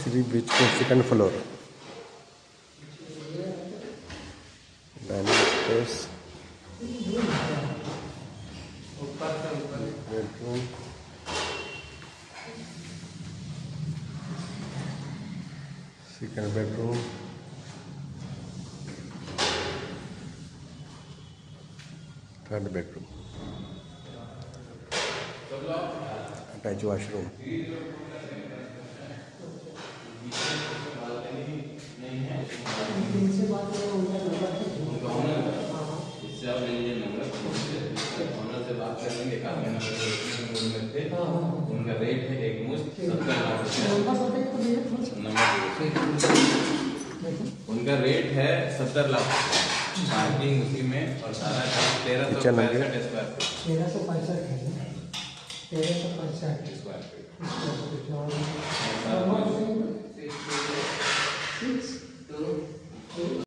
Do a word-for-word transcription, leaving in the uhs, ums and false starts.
Three बीच के second floor, dining space, bedroom, second bedroom, third bedroom, attach washroom. उनका rate है एक मुश्त सत्तर लाख उनका रेट है सत्तर लाख पार्किंग उसी में और सारा तेरह सौ पैंसठ स्क्वायर फीट तेरह सौ पैंसठ है तेरह सौ पैंसठ स्क्वायर फीट